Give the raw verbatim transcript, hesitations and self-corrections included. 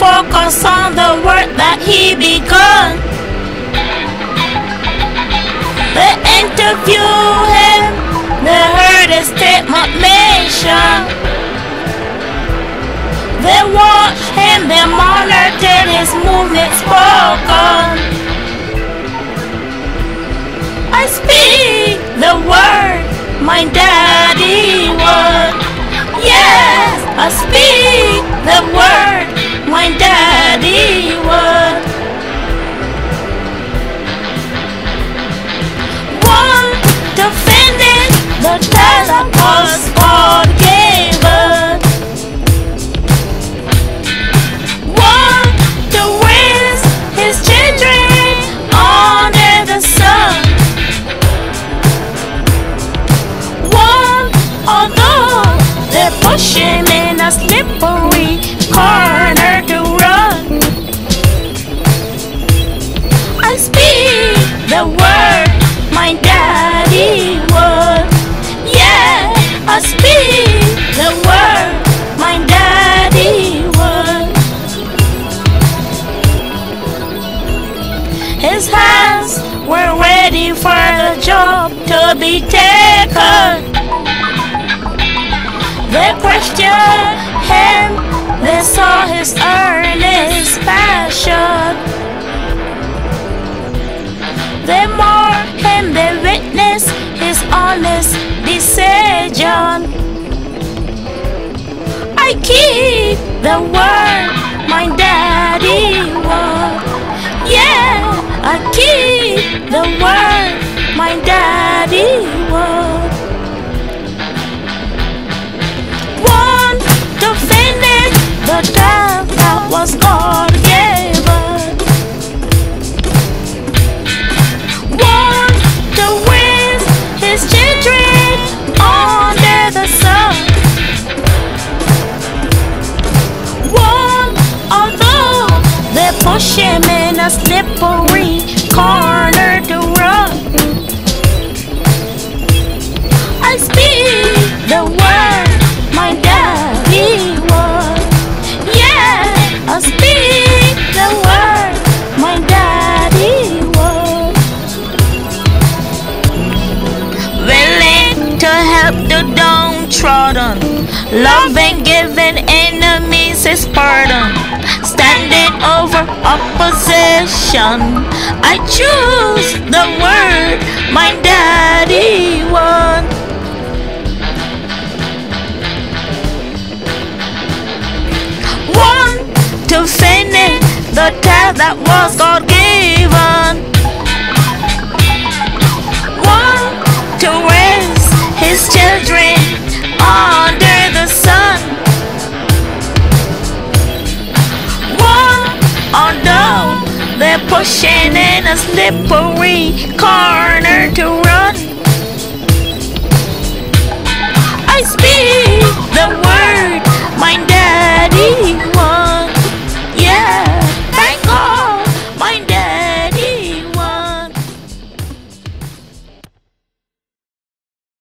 focus on the work that he begun. They interview him, they heard his statement mentioned. They watched him, they monitored his movement spoken. I speak the word my daddy would. Yes, I speak the word my daddy would. One defending the child that was God given. One to raise his children under the sun. One, although they push him in a slippery corner to run. I speak the word my daddy would. Yeah, I speak the word my daddy would. His hands were ready for the job to be taken. They questioned him, they saw his earnest passion. They mourned him, they witnessed his honest decision. I keep the word my daddy would. Yeah, I keep the word my daddy would. One defended the child that was God given. One to raise his children under the sun. One, although they push him in a slippery corner to run. I speak the word my daddy would. Yeah, I speak the word my daddy would. Willing to help the downtrodden, loving, giving enemies his pardon, standing over opposition. I choose the word my daddy would. One to finish the task that was God given. One to raise his children under the sun. One, although they're pushing in a slippery corner to run. I speak